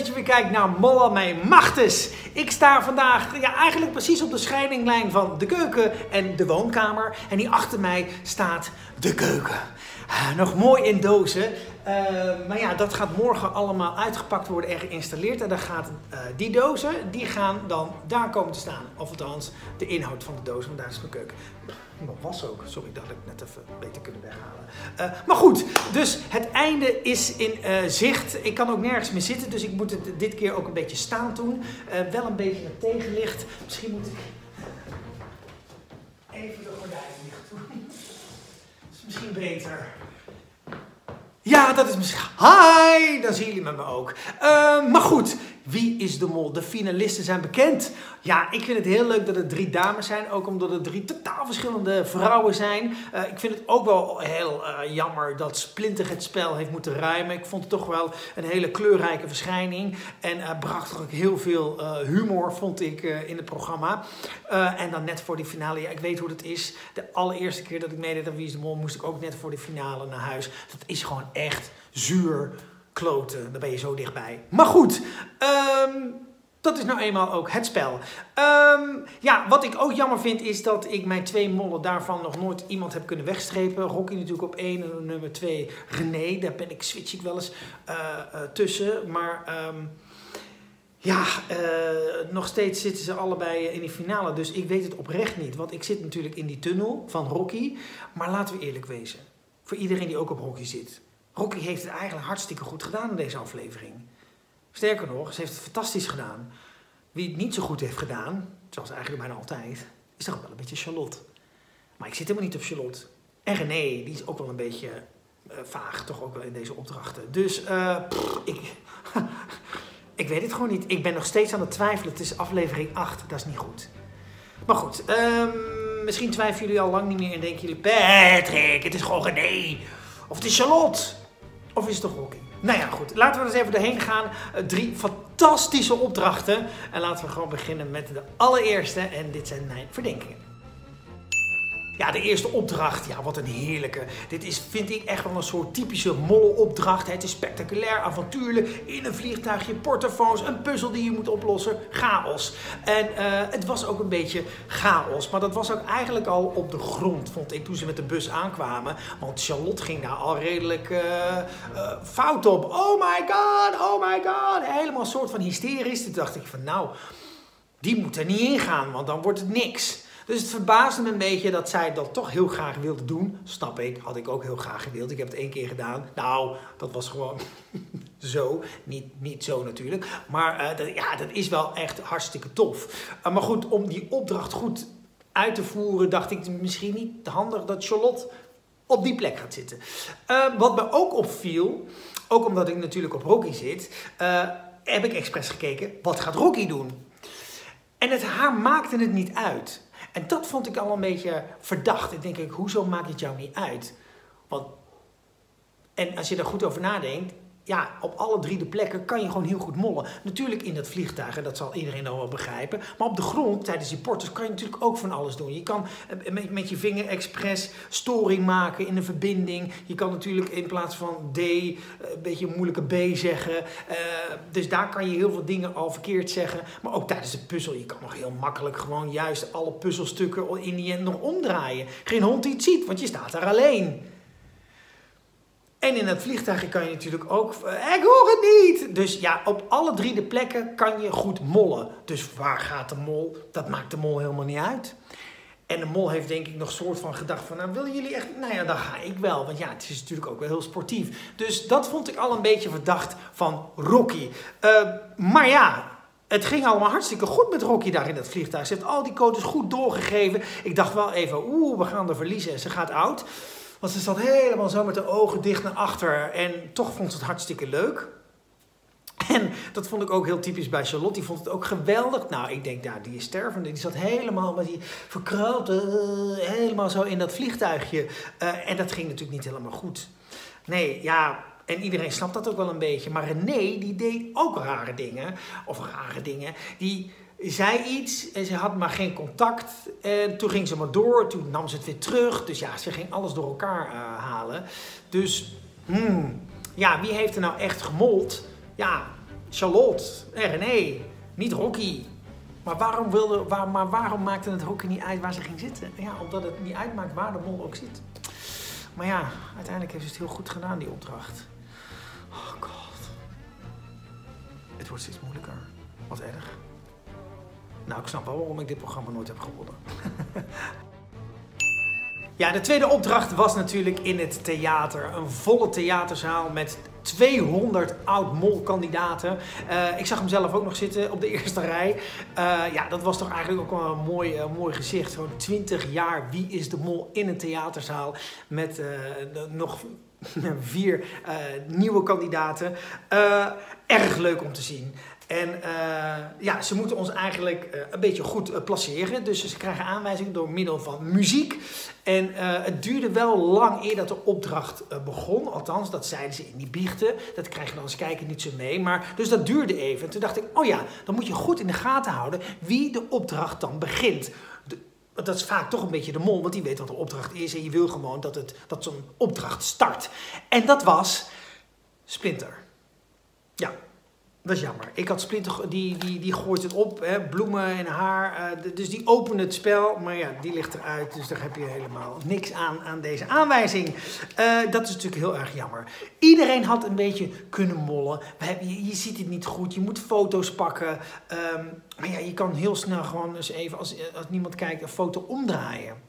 dat je weer kijkt naar Molla Mij Machtes. Ik sta vandaag eigenlijk precies op de scheidinglijn van de keuken en de woonkamer. En hier achter mij staat de keuken. Nog mooi in dozen. Maar ja, dat gaat morgen allemaal uitgepakt worden en geïnstalleerd. En dan gaat die dozen, die gaan dan daar komen te staan. Of althans, de inhoud van de dozen, want daar is mijn keuken. Dat was ook. Sorry, dat had ik net even beter kunnen weghalen. Maar goed, dus het einde is in zicht. Ik kan ook nergens meer zitten, dus ik moet het dit keer ook een beetje staan doen. Wel een beetje met tegenlicht. Misschien moet ik even de gordijnen dicht doen. Dat is misschien beter. Ja, dat is misschien... Hi! Dan zien jullie met me ook. Maar goed, wie is de mol? De finalisten zijn bekend. Ja, ik vind het heel leuk dat het 3 dames zijn. Ook omdat het 3 totaal verschillende vrouwen zijn. Ik vind het ook wel heel jammer dat Splinter het spel heeft moeten ruimen. Ik vond het toch wel een hele kleurrijke verschijning. En bracht ook heel veel humor, vond ik, in het programma. En dan net voor die finale. Ja, ik weet hoe het is. De allereerste keer dat ik meedeed aan Wie is de Mol, moest ik ook net voor de finale naar huis. Dat is gewoon echt zuur kloten. Daar ben je zo dichtbij. Maar goed, dat is nou eenmaal ook het spel. Ja, wat ik ook jammer vind is dat ik mijn 2 mollen daarvan nog nooit iemand heb kunnen wegstrepen. Rocky natuurlijk op 1 en nummer 2 René. Daar switch ik wel eens tussen. Maar ja, nog steeds zitten ze allebei in die finale. Dus ik weet het oprecht niet. Want ik zit natuurlijk in die tunnel van Rocky. Maar laten we eerlijk wezen. Voor iedereen die ook op Rocky zit. Rocky heeft het eigenlijk hartstikke goed gedaan in deze aflevering. Sterker nog, ze heeft het fantastisch gedaan. Wie het niet zo goed heeft gedaan, zoals eigenlijk bijna altijd, is toch wel een beetje Charlotte. Maar ik zit helemaal niet op Charlotte. En René, die is ook wel een beetje vaag, toch ook wel in deze opdrachten. Dus ik weet het gewoon niet. Ik ben nog steeds aan het twijfelen. Het is aflevering 8, dat is niet goed. Maar goed, misschien twijfelen jullie al lang niet meer en denken jullie... Patrick, het is gewoon René. Of het is Charlotte. Of is het toch Rocky? Nou ja, goed. Laten we er eens even doorheen gaan. 3 fantastische opdrachten. En laten we gewoon beginnen met de allereerste. En dit zijn mijn verdenkingen. Ja, de eerste opdracht. Ja, wat een heerlijke. Dit is, vind ik, echt wel een soort typische mollenopdracht. Het is spectaculair, avontuurlijk. In een vliegtuigje, portofoons, een puzzel die je moet oplossen. Chaos. En het was ook een beetje chaos. Maar dat was ook eigenlijk al op de grond, vond ik, toen ze met de bus aankwamen. Want Charlotte ging daar al redelijk fout op. Oh my god, oh my god. Helemaal een soort van hysterisch. Toen dacht ik van, nou, die moet er niet in gaan, want dan wordt het niks. Dus het verbaasde me een beetje dat zij dat toch heel graag wilde doen. Snap ik, had ik ook heel graag gewild. Ik heb het 1 keer gedaan. Nou, dat was gewoon zo. Niet zo natuurlijk. Maar dat is wel echt hartstikke tof. Maar goed, om die opdracht goed uit te voeren, dacht ik misschien niet handig dat Charlotte op die plek gaat zitten. Wat me ook opviel, ook omdat ik natuurlijk op Rocky zit, heb ik expres gekeken, wat gaat Rocky doen? En haar maakte het niet uit. En dat vond ik al een beetje verdacht. En denk ik, hoezo maakt het jou niet uit? En als je er goed over nadenkt, ja, op alle 3 de plekken kan je gewoon heel goed mollen. Natuurlijk in dat vliegtuig, en dat zal iedereen al wel begrijpen. Maar op de grond, tijdens die porters, kan je natuurlijk ook van alles doen. Je kan met je vinger expres storing maken in een verbinding. Je kan natuurlijk in plaats van D een beetje een moeilijke B zeggen. Dus daar kan je heel veel dingen al verkeerd zeggen. Maar ook tijdens de puzzel, je kan nog heel makkelijk gewoon juist alle puzzelstukken in die end nog omdraaien. Geen hond die het ziet, want je staat daar alleen. En in het vliegtuig kan je natuurlijk ook... ik hoor het niet! Dus ja, op alle 3 de plekken kan je goed mollen. Dus waar gaat de mol? Dat maakt de mol helemaal niet uit. En de mol heeft denk ik nog soort van gedacht van... Nou, willen jullie echt... Nou ja, dan ga ik wel. Want ja, het is natuurlijk ook wel heel sportief. Dus dat vond ik al een beetje verdacht van Rocky. Maar ja... Het ging allemaal hartstikke goed met Rocky daar in dat vliegtuig. Ze heeft al die codes goed doorgegeven. Ik dacht wel even, we gaan er verliezen. En ze gaat oud. Want ze zat helemaal zo met de ogen dicht naar achter. En toch vond ze het hartstikke leuk. En dat vond ik ook heel typisch bij Charlotte. Die vond het ook geweldig. Nou, ik denk, nou, die is stervende. Die zat helemaal met die verkroolte, helemaal zo in dat vliegtuigje. En dat ging natuurlijk niet helemaal goed. Nee, ja... En iedereen snapt dat ook wel een beetje. Maar René, die deed ook rare dingen. Of rare dingen. Die zei iets en ze had maar geen contact. En toen ging ze maar door. Toen nam ze het weer terug. Dus ja, ze ging alles door elkaar halen. Dus, ja, wie heeft er nou echt gemold? Ja, Charlotte en René, niet Rocky. Maar waarom maakte het Rocky niet uit waar ze ging zitten? Ja, omdat het niet uitmaakt waar de mol ook zit. Maar ja, uiteindelijk heeft ze het heel goed gedaan, die opdracht. Oh god. Het wordt steeds moeilijker. Wat erg. Nou, ik snap wel waarom ik dit programma nooit heb gewonnen. Ja, de tweede opdracht was natuurlijk in het theater. Een volle theaterzaal met 200 oud-mol-kandidaten. Ik zag hem zelf ook nog zitten op de eerste rij. Ja, dat was toch eigenlijk ook wel een mooi gezicht. Zo'n 20 jaar, wie is de mol in een theaterzaal met nog 4 nieuwe kandidaten. Erg leuk om te zien. En ja, ze moeten ons eigenlijk een beetje goed placeren. Dus ze krijgen aanwijzingen door middel van muziek. En het duurde wel lang eer dat de opdracht begon. Althans, dat zeiden ze in die biechten. Dat krijg je dan als kijker niet zo mee. Maar, dus dat duurde even. En toen dacht ik, oh ja, dan moet je goed in de gaten houden wie de opdracht dan begint. Dat is vaak toch een beetje de mol, want die weet wat de opdracht is. En je wil gewoon dat zo'n opdracht start. En dat was Splinter. Ja. Dat is jammer. Ik had Splinter, die gooit het op, hè, bloemen en haar. Dus die opent het spel, maar ja, die ligt eruit. Dus daar heb je helemaal niks aan deze aanwijzing. Dat is natuurlijk heel erg jammer. Iedereen had een beetje kunnen mollen. Je ziet het niet goed, je moet foto's pakken. Maar ja, je kan heel snel gewoon eens even, als niemand kijkt, een foto omdraaien.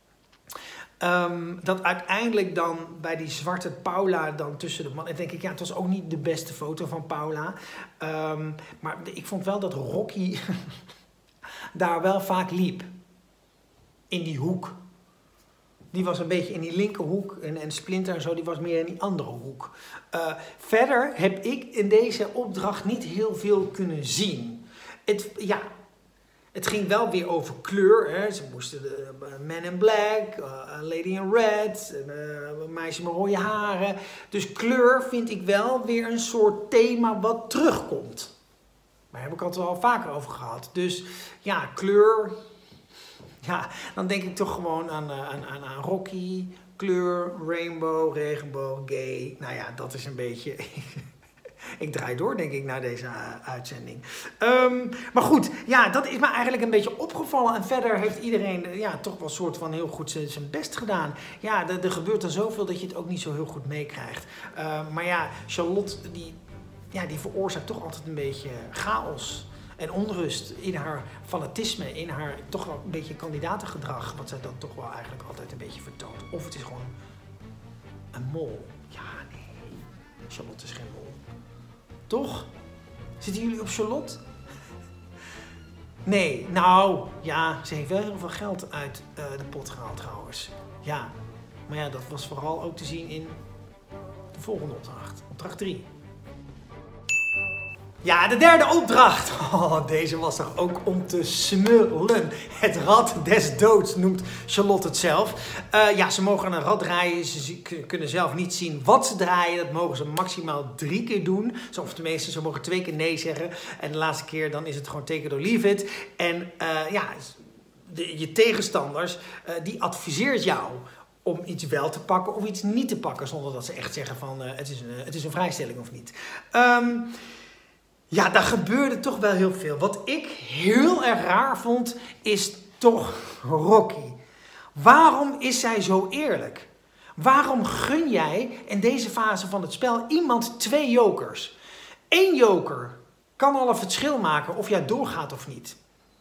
Dat uiteindelijk dan bij die zwarte Paula dan tussen de mannen, denk ik, ja, het was ook niet de beste foto van Paula. Maar ik vond wel dat Rocky daar wel vaak liep. In die hoek. Die was een beetje in die linkerhoek en Splinter en zo, die was meer in die andere hoek. Verder heb ik in deze opdracht niet heel veel kunnen zien. Het ging wel weer over kleur. Hè. Ze moesten Man in Black, Lady in Red, een meisje met rode haren. Dus kleur vind ik wel weer een soort thema wat terugkomt. Daar heb ik het al vaker over gehad. Dus ja, kleur. Ja, dan denk ik toch gewoon aan Rocky, kleur, rainbow, regenboog, gay. Nou ja, dat is een beetje... Ik draai door, denk ik, na deze uitzending. Maar goed, ja, dat is me eigenlijk een beetje opgevallen. En verder heeft iedereen toch wel een soort van heel goed zijn best gedaan. Ja, er gebeurt er zoveel dat je het ook niet zo heel goed meekrijgt. Maar ja, Charlotte, die veroorzaakt toch altijd een beetje chaos en onrust in haar fanatisme, in haar toch wel een beetje kandidatengedrag. Wat zij dan toch wel eigenlijk altijd een beetje vertoont. Of het is gewoon een mol. Ja, nee, Charlotte is geen mol. Toch? Zitten jullie op Charlotte? Nee, nou, ja, ze heeft wel heel veel geld uit de pot gehaald trouwens. Ja, maar ja, dat was vooral ook te zien in de volgende opdracht. Opdracht 3. Ja, de derde opdracht. Oh, deze was toch ook om te smullen. Het rad des doods noemt Charlotte het zelf. Ja, ze mogen een rad draaien. Ze kunnen zelf niet zien wat ze draaien. Dat mogen ze maximaal 3 keer doen. Of tenminste, ze mogen 2 keer nee zeggen. En de laatste keer dan is het gewoon take it or leave it. En ja, je tegenstanders, die adviseert jou om iets wel te pakken of iets niet te pakken. Zonder dat ze echt zeggen van het is een vrijstelling of niet. Ja, daar gebeurde toch wel heel veel. Wat ik heel erg raar vond, is toch Rocky. Waarom is zij zo eerlijk? Waarom gun jij in deze fase van het spel iemand 2 jokers? 1 joker kan al een verschil maken of jij doorgaat of niet.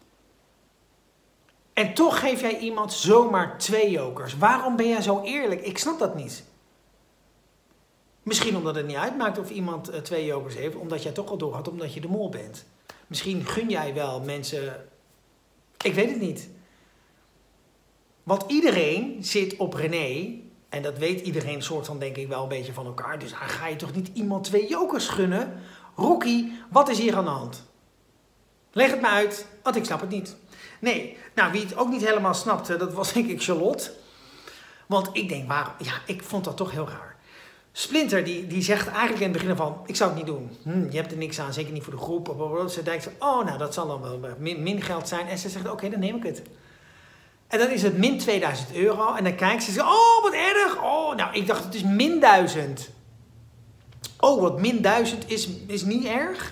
En toch geef jij iemand zomaar 2 jokers. Waarom ben jij zo eerlijk? Ik snap dat niet. Misschien omdat het niet uitmaakt of iemand 2 jokers heeft, omdat jij toch al doorgaat, omdat je de mol bent. Misschien gun jij wel mensen... Ik weet het niet. Want iedereen zit op René, en dat weet iedereen soort van denk ik wel een beetje van elkaar, dus dan ga je toch niet iemand 2 jokers gunnen? Rocky, wat is hier aan de hand? Leg het me uit, want ik snap het niet. Nee, nou wie het ook niet helemaal snapte, dat was denk ik Charlotte. Want ik denk, ik vond dat toch heel raar. Splinter die zegt eigenlijk in het begin van, ik zou het niet doen. Je hebt er niks aan, zeker niet voor de groep. Ze denkt, oh nou dat zal dan wel min geld zijn. En ze zegt, oké, dan neem ik het. En dan is het min 2000 euro. En dan kijkt ze en zegt, oh wat erg. Oh, nou ik dacht het is min 1000. Oh, wat min 1000 is niet erg?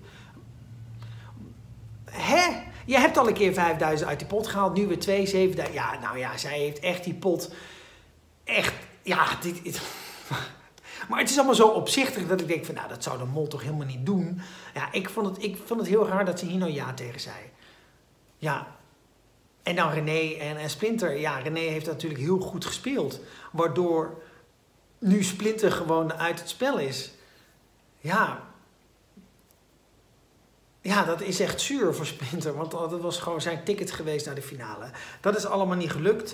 Hè? Je hebt al een keer 5000 uit die pot gehaald, nu weer 2, 7000. Ja, nou ja, zij heeft echt die pot. Echt, ja, maar het is allemaal zo opzichtig dat ik denk van, nou, dat zou de mol toch helemaal niet doen. Ja, ik vond het heel raar dat ze hier nou ja tegen zei. Ja. En dan René en Splinter. Ja, René heeft natuurlijk heel goed gespeeld. Waardoor nu Splinter gewoon uit het spel is. Ja. Ja, dat is echt zuur voor Splinter. Want dat was gewoon zijn ticket geweest naar de finale. Dat is allemaal niet gelukt.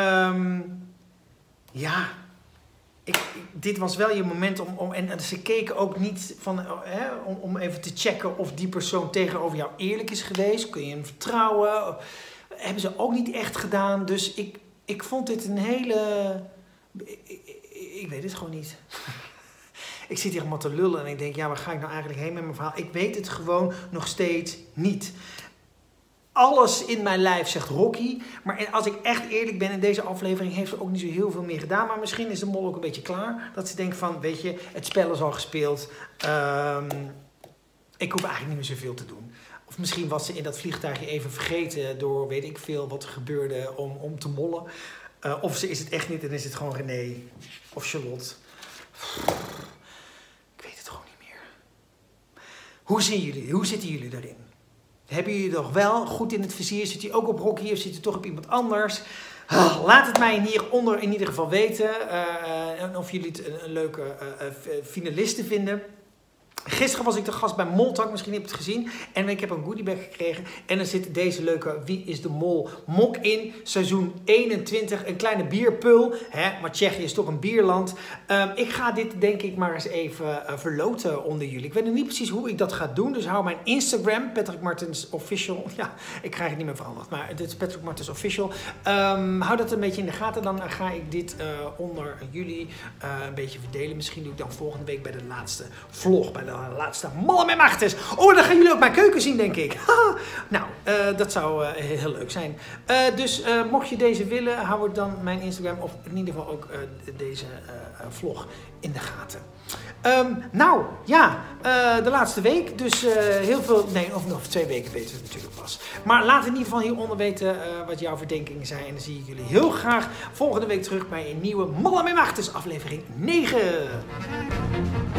Ja. Dit was wel je moment om en ze keken ook niet van, om even te checken of die persoon tegenover jou eerlijk is geweest. Kun je hem vertrouwen? Hebben ze ook niet echt gedaan. Dus ik vond dit een hele... Ik weet het gewoon niet. Ik zit hier allemaal te lullen en ik denk, ja, waar ga ik nou eigenlijk heen met mijn verhaal? Ik weet het gewoon nog steeds niet. Alles in mijn lijf zegt Rocky. Maar als ik echt eerlijk ben, in deze aflevering heeft ze ook niet zo heel veel meer gedaan. Maar misschien is de mol ook een beetje klaar. Dat ze denkt van, weet je, het spel is al gespeeld. Ik hoef eigenlijk niet meer zoveel te doen. Of misschien was ze in dat vliegtuigje even vergeten door, weet ik veel, wat er gebeurde om te mollen. Of ze is het echt niet en is het gewoon René of Charlotte. Ik weet het gewoon niet meer. Hoe zitten jullie daarin? Hebben jullie nog wel goed in het vizier? Zit hij ook op Rocky of zit hij toch op iemand anders? Laat het mij hieronder in ieder geval weten. Of jullie het een leuke finaliste vinden. Gisteren was ik de gast bij Moltak, misschien heb je het gezien. En ik heb een goodiebag gekregen. En er zit deze leuke Wie is de Mol mok in. Seizoen 21, een kleine bierpul. Maar Tsjechië is toch een bierland. Ik ga dit denk ik maar eens even verloten onder jullie. Ik weet nog niet precies hoe ik dat ga doen. Dus hou mijn Instagram, Patrick Martens Official. Ja, ik krijg het niet meer veranderd. Maar dit is Patrick Martens Official. Hou dat een beetje in de gaten. Dan ga ik dit onder jullie een beetje verdelen. Misschien doe ik dan volgende week bij de laatste vlog. Bij de laatste Malle met Machtes. Oh, dan gaan jullie ook mijn keuken zien, denk ik. Nou, dat zou heel leuk zijn. Dus mocht je deze willen, hou ik dan mijn Instagram of in ieder geval ook deze vlog in de gaten. Nou, ja, de laatste week. Dus heel veel, nee, of nog 2 weken weten we het natuurlijk pas. Maar laat in ieder geval hieronder weten wat jouw verdenkingen zijn. En dan zie ik jullie heel graag volgende week terug bij een nieuwe Malle met Machtes aflevering 9.